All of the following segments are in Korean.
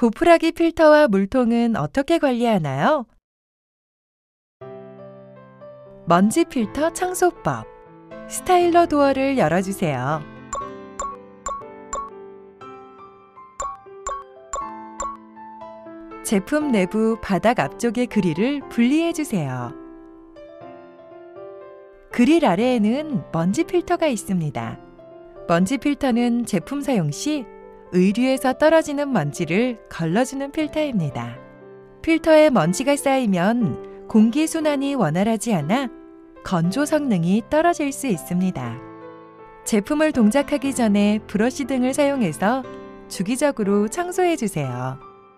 보풀하기 필터와 물통은 어떻게 관리하나요? 먼지 필터 청소법. 스타일러 도어를 열어주세요. 제품 내부 바닥 앞쪽의 그릴을 분리해주세요. 그릴 아래에는 먼지 필터가 있습니다. 먼지 필터는 제품 사용 시 의류에서 떨어지는 먼지를 걸러주는 필터입니다. 필터에 먼지가 쌓이면 공기순환이 원활하지 않아 건조 성능이 떨어질 수 있습니다. 제품을 동작하기 전에 브러쉬 등을 사용해서 주기적으로 청소해주세요.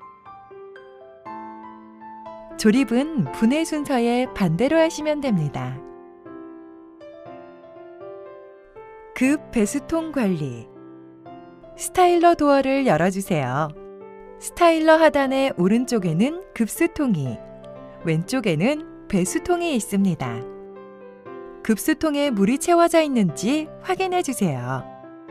조립은 분해 순서에 반대로 하시면 됩니다. 급 배수통 관리. 스타일러 도어를 열어주세요. 스타일러 하단의 오른쪽에는 급수통이, 왼쪽에는 배수통이 있습니다. 급수통에 물이 채워져 있는지 확인해 주세요.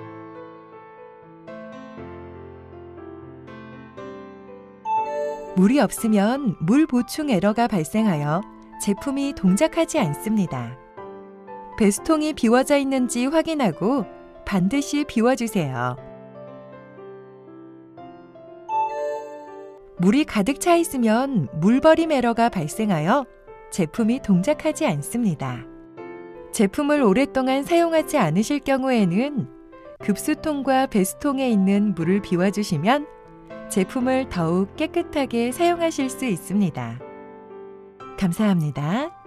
물이 없으면 물 보충 에러가 발생하여 제품이 동작하지 않습니다. 배수통이 비워져 있는지 확인하고 반드시 비워주세요. 물이 가득 차 있으면 물버림 에러가 발생하여 제품이 동작하지 않습니다. 제품을 오랫동안 사용하지 않으실 경우에는 급수통과 배수통에 있는 물을 비워주시면 제품을 더욱 깨끗하게 사용하실 수 있습니다. 감사합니다.